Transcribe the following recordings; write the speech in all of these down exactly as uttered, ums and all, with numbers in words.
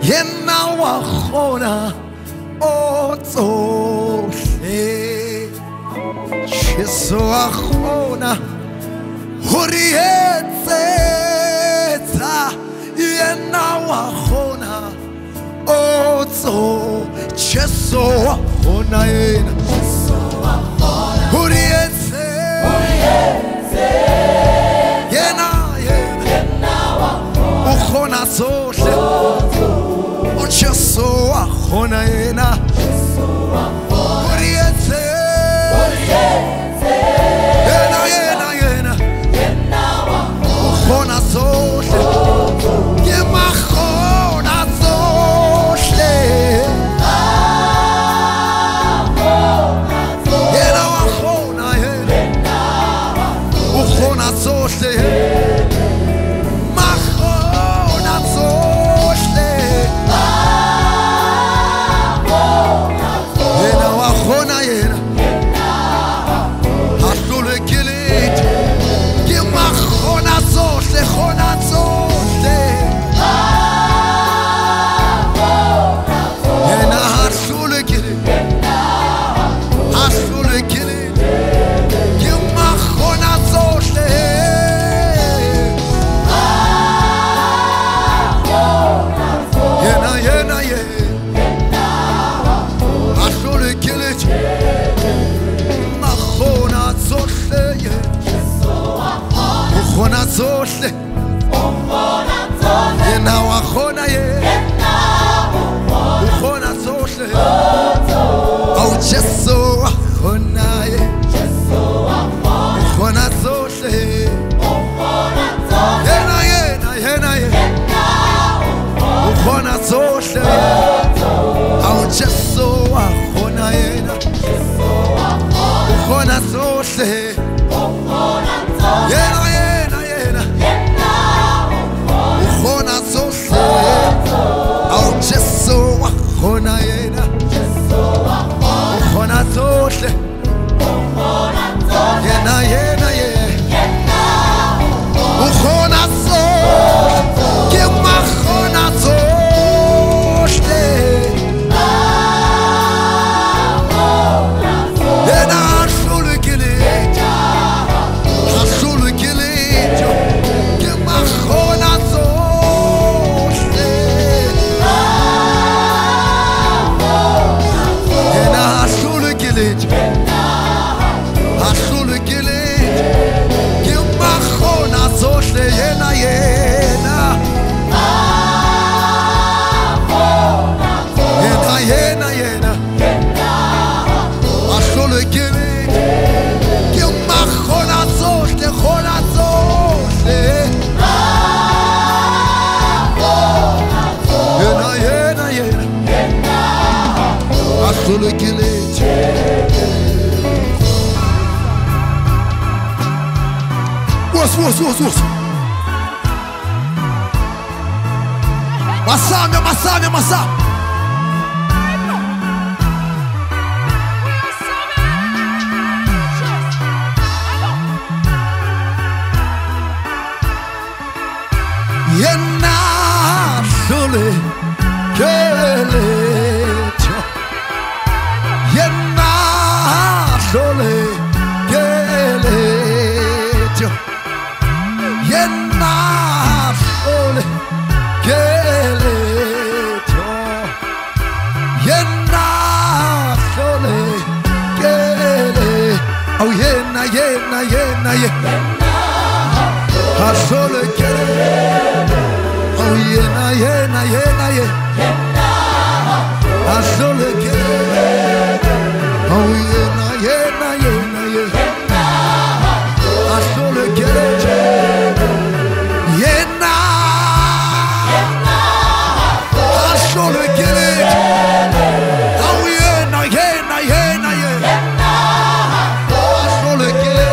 Yena wa Kgona otsohle Jeso Oa hore etsetsa Yena wa Kgona otsohle Jeso Oa yena hore etsetsa Yena yena o Kgona tsohle o Jeso Oa yena hore etsetsa Yena yena yena o Kgona tsohle ke makgona tsohle Yena wa Kgona yena o Kgona tsohle makgona tsohle Yena wa Kgona yena Kgona tsohle Yena hahlule kele hahlule kele ke makgona tsohle Yena yena yena hahlule kele makgona tsohle Kgona tsohle Yena wa Kgona yena o Kgona tsohle au Jeso Oa Kgona tsohle Yena yena yena yena o Kgona tsohle au Jeso Oa yena o Kgona tsohle Yena yena yena o Kgona tsohle au Jeso Oa yena o Kgona tsohle Yena yena yena o Kgona tsohle ke makgona tsohle Yena hahlule kele hahlule kele ke makgona tsohle Yena hahlule kele hahlule kele ke makgona tsohle Yena yena Yena yena yena hahlule kele ke makgona tsohle Kgona tsohle Yena yena yena hahlule kele Wos wos wos wos Masame masame masame Yena hahlule kele Yena hahlule kele Yena hahlule kele Yena hahlule kele Oh yena yena yena yena hahlule kele Oh yena yena yena yena hahlule kele Oh yena yena yena yena hahlule kele Yena hahlule kele Oh yena yena yena yena hahlule kele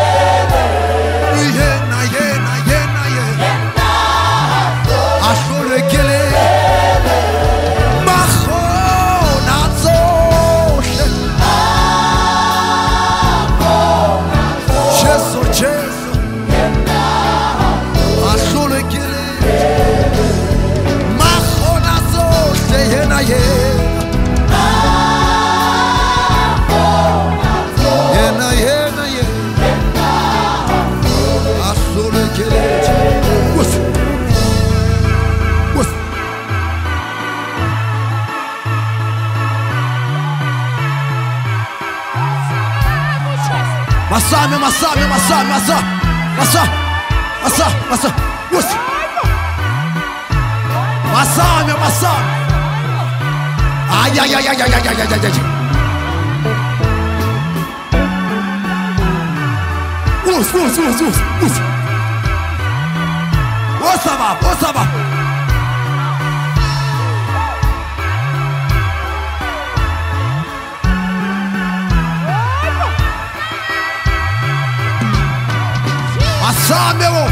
Yena yena yena yena hahlule kele makgona Massame, massame, massame, massame, massame, massame, massame, massame. Massame, massame. Aïe, aïe, aïe, aïe, aïe, aïe, aïe, aïe, aïe. Ousse, ousse, ousse, ousse, ousse. Oh, ça va, oh, ça va. Massame, oh.